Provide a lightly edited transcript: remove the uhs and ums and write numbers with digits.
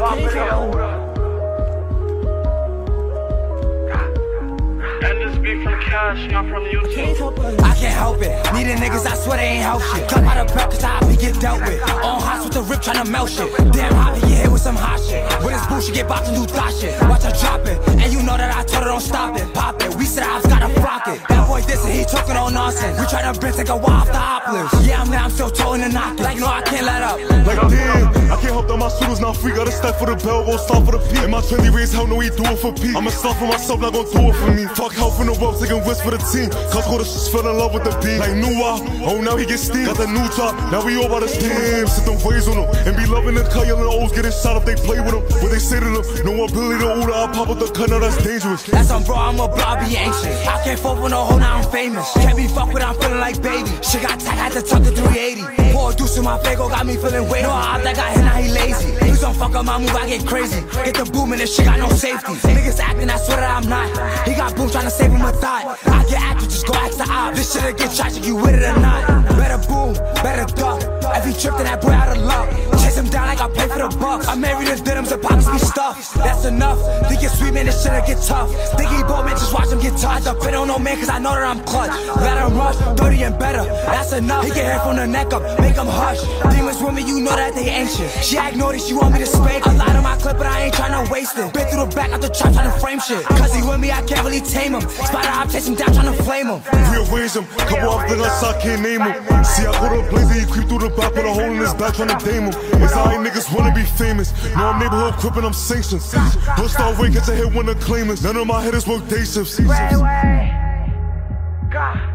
And this beat from Cash, not from YouTube. I can't help it. Needing niggas, I swear they ain't help shit. Come out of breath, cause I be get dealt with. On hots with the rip, tryna melt shit. Damn hot, get hit with some hot shit. With this bullshit, get boxed and do thot shit. Watch her drop it. And you know that I told her don't stop it. Pop it. We said I was gotta rock it. That boy dissing, he talking all nonsense. We tryna bitch take a while off the hoplers. Yeah, I'm still towing the knock. Like, no, I can't let up. Like, damn, I can't help that my shooters not free. Gotta stack for the bell, won't stop for the P. And my 20 raise, hell no, he do it for P. I'ma stop for myself, not gon' do it for me. Fuck health in the world, taking risks for the team. Cause go to just fell in love with the beat. Like, new oh, now he get steam. Got the new drop, now we all about the steam. Sit them ways on him, and be loving the cut, yelling O's, getting shot if they play with him. What they say to them, no ability to order, I pop up the cut, now that's dangerous. That's on bro, I'm a bro, I be anxious. I can't fuck with no hoe, now I'm famous. Can't be fucked with, I'm feeling like baby. Shit got tight, had to tuck the 380. Pour a deuce in my fago, got me feeling weight. No, I that got hit, now he lazy. Please don't fuck up my move, I get crazy. Get the boom and this shit got no safety. Niggas acting, I swear that I'm not. He got boom trying to save him a thought. I get active, just go ask the op. This shit'll get tragic, you with it or not. Better boom, better duck. If he tripped, then that boy out of luck. Chase him down like I pay for the bucks. I'm married to denims and pockets be stuffed. That's enough. Think it's sweet, man, this shit'll get tough. Think he bold, man, just watch him get touched. I depend on no man, cause I know that I'm clutch. Let him rush, 30 and better. That's enough. He get hair from the neck up, make him hush. Demons with me, you know that they anxious. She act naughty, she want me to spank. A lot of my clip, but I ain't tryna waste it. Been through the back, out the trap, tryna frame shit. Cause he with me, I can't really tame him. Spider, I'm chasing down, tryna flame him. Rearrange him, couple off the nuts, I can't name him. See, I go to a place and he creep through the back, put a hole in his back, tryna dame him. It's how niggas wanna be famous. No, I'm neighborhood crip and I'm sanctioned. Don't start wait, catch a hit when the claimants. None of my hitters work day shifts. God.